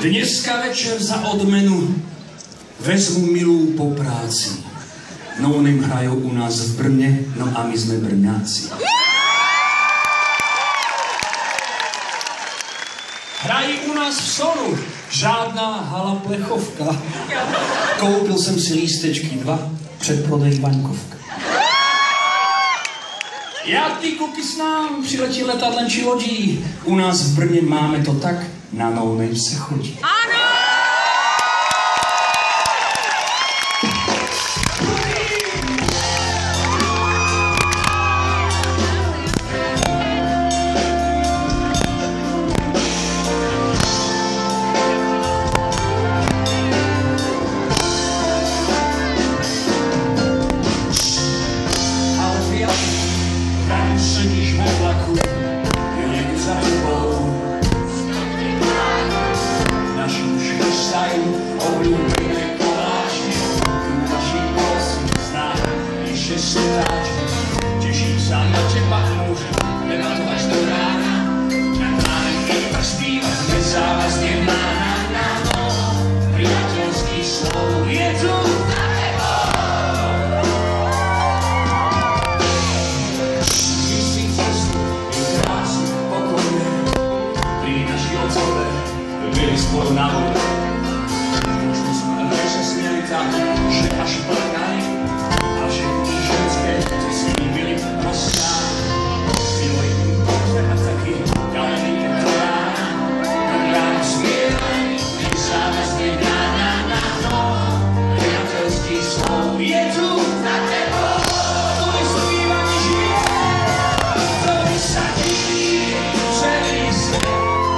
Dneska večer za odmenu vezmu milú po práci. No onem hrajú u nás v Brne, no a my sme Brňáci. Hrají u nás v Sonu, žádná hala plechovka. Koupil jsem si lístečky 2, předprodej Vaňkovka. Já ty kuky s nám, přiletí letadlem či lodí. U nás v Brně máme to tak, na No Name se chodí. Ano! Sedíš vo vlaku, je niekde za tebou. Naši uši chystajú obľúbené koláče. Tu naši hlasy známe, ešte svetáče. Teším sa na teba, môžem debatovať do rána. Na tráne iba spívať, nezávazne má na noho. Priateľský slov je tu na tebou. Byli spolu na vode. Možno sme sa smieli tak, že až plakali. A všetky ženské si s nimi byli rozstáli. Bylo im potreba taký ďalej do rána. Tak ráno smievajú, nezávazne na no. Priateľský slov je tu na tebou. To vyslovívanie žije, to vysadí celý svet.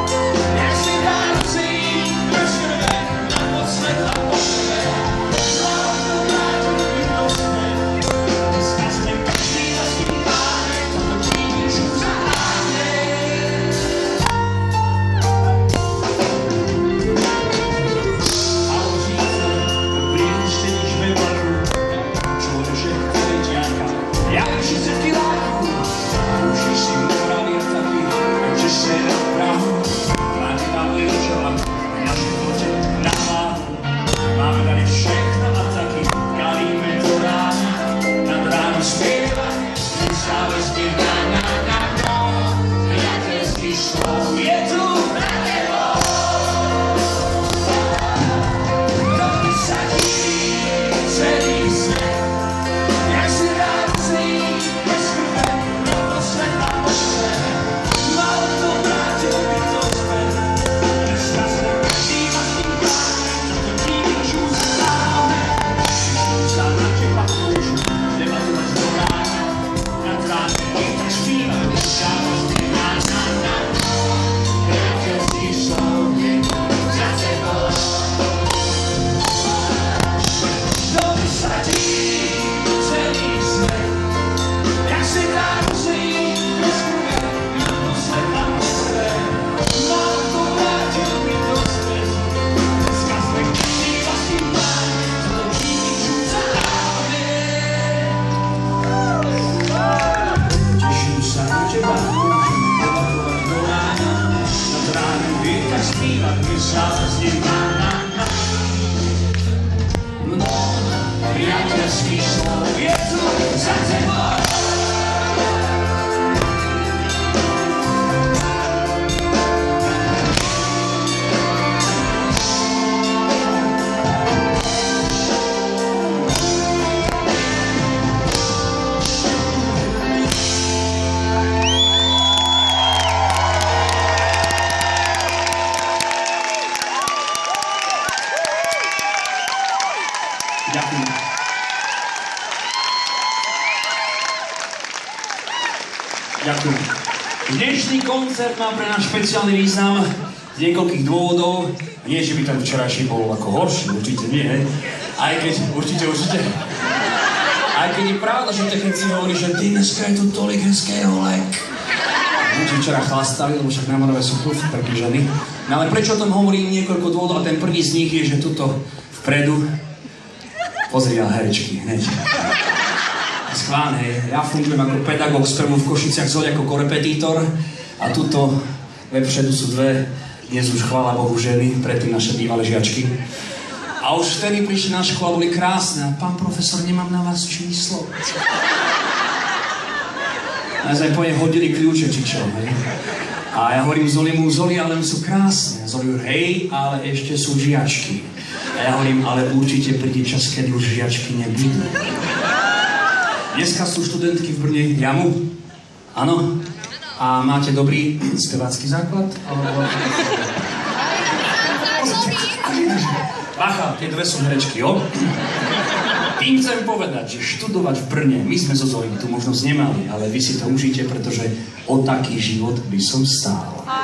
Ďakujem. Dnešný koncert má pre nás špeciálny význam z niekoľkých dôvodov. Nie, že by ten včerajší bol ako horší, určite nie, hej. Aj keď, určite. Aj keď je pravda, že technici hovorí, že ty dneska je tu tolik hezkého lek. Určite včera chlastali, lebo však námorové sú tu prekryžení. No ale prečo o tom hovorím niekoľko dôvodov a ten prvý z nich je, že tuto vpredu pozri na herečky, hneď. Schválne, ja fungujem ako pedagóg, spevu v Košiciach Zoľ ako korepetítor a tuto vepředu sú dve dnes už chvála Bohu ženy, predtým naše bývalé žiačky. A už vtedy prišli na školu a boli krásne. A pán profesor, nemám na vás číslo. A ja po nej hodili kľúče, či čo, hej. A ja hovorím Zoli, ale oni sú krásne. Zoli, hej, ale ešte sú žiačky. A ja hovorím, ale určite príde čas, kedy už žiačky nebudú. Dneska sú študentky v Brne jamu. Áno. A máte dobrý spevácky základ? Bacha, tie dve sú herečky, jo? Tým chcem povedať, že študovať v Brne, my sme zo Zoli tú možnosť nemali, ale vy si to užite, pretože o taký život by som stál.